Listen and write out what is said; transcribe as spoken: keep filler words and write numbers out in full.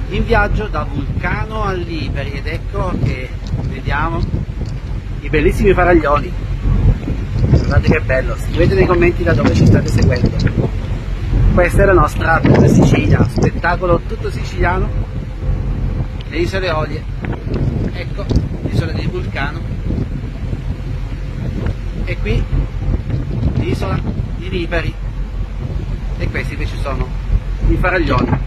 in viaggio da Vulcano a Lipari, ed ecco che vediamo i bellissimi faraglioni. Guardate che bello, scrivete nei commenti da dove ci state seguendo. Questa è la nostra bella Sicilia, spettacolo tutto siciliano, le isole Olie. Ecco l'isola di Vulcano e qui l'isola di Lipari, e questi invece sono i faraglioni.